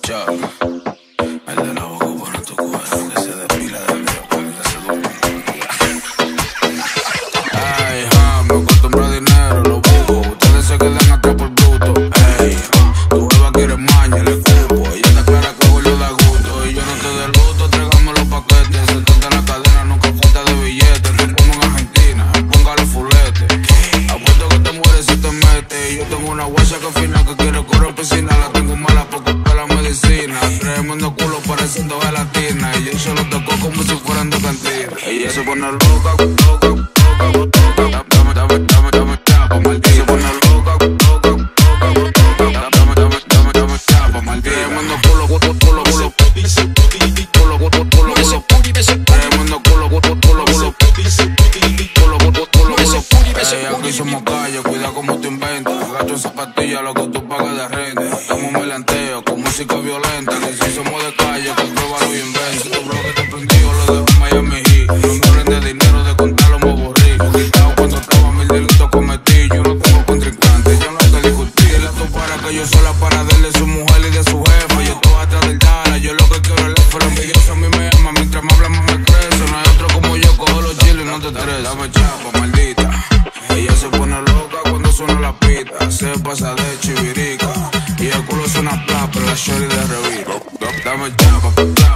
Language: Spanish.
Chuck. El de la boca pone tu cuero, que se despila del dedo cuando ya se duerme. Ay, me acostumbro a dinero, lo busco. Ustedes se quedan atrás por bruto. Ey, tu beba quiere maña, le cupo. Ella está clara que Julio da gusto. Y yo no te del luto, tráigame los paquetes. Sentate en la cadena, nunca falta de billetes. Te pongo en Argentina, póngale fulete. Apuesto que te mueres si te metes. Y yo tengo una guacha que fina que quiere correr piscina. La tengo mala porque para la medicina. Tremendo culo pareciendo gelatina. Y yo se lo tocó como si fueran de cantina. Ella se pone loca, loca, loca, loca. Dame chapa, maldita. Se pone loca, loca, loca, loca. Dame chapa, maldita. Tremendo culo, culo, culo, culo. Culo, culo, culo, culo. Tremendo culo, culo, culo, culo. Culo, culo, culo, culo. Ey, aquí somos calle, cuida como te inventas. Gasto en zapatillas, lo que tú pagas de renta. Estamos melanteos con música violenta. Que si somos de calle, que pruébalo y inventa. Tu bloque te prendido, lo dejo en Miami Heat. No me hablen de dinero, de contarlo me aburrí. Quitado cuando estaba, 1000 delitos cometí. Yo no tengo contrincante, yo no te discutí. Dile a tu para que yo soy la para de su mujer y de su jefe. Yo estoy atrás del dala, yo lo que quiero es el pero envidioso a mí me ama. Mientras me hablamos me crece. No hay otro como yo, cojo los chiles y no te estreses. Dame chapa, maldita. Ella se pone loca cuando suena la pita. Se pasa de chivirica y el culo suena plata, pero la shorty de revista. Dame chapa,